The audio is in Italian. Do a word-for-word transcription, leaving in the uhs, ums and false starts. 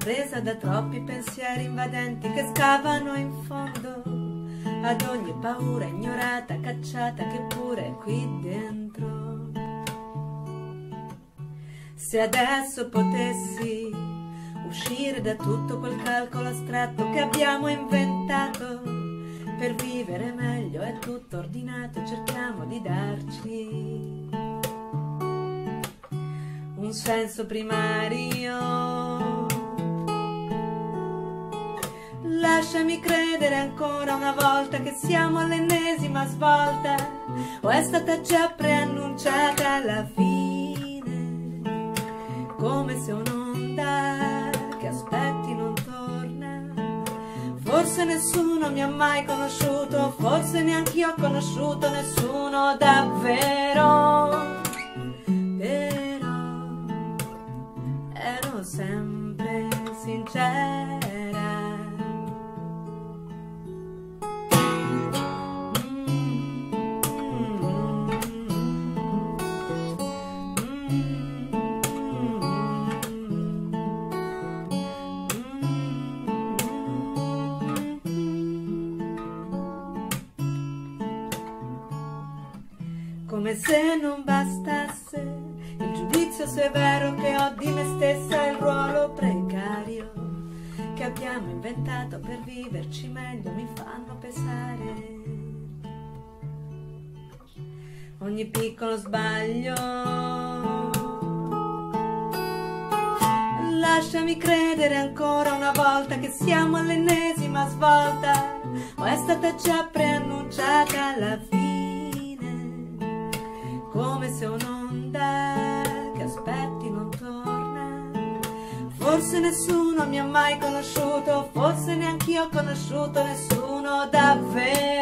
presa da troppi pensieri invadenti che scavano in fondo ad ogni paura ignorata, cacciata, che pure è qui dentro. Se adesso potessi uscire da tutto quel calcolo astratto che abbiamo inventato per vivere meglio, è tutto ordinato, cerchiamo di darci un senso primario. Lasciami credere ancora una volta che siamo all'ennesima svolta, o è stata già preannunciata la fine, come se un'onda che aspetti non torna. Forse nessuno mi ha mai conosciuto, forse neanch'io ho conosciuto nessuno davvero, però ero sempre sincera. Come se non bastasse il giudizio severo che ho di me stessa, il ruolo precario che abbiamo inventato per viverci meglio mi fanno pesare ogni piccolo sbaglio. Lasciami credere ancora una volta che siamo all'ennesima svolta, o è stata già preannunciata la fine, come se un'onda che aspetti non torna. Forse nessuno mi ha mai conosciuto, forse neanch'io ho conosciuto nessuno davvero.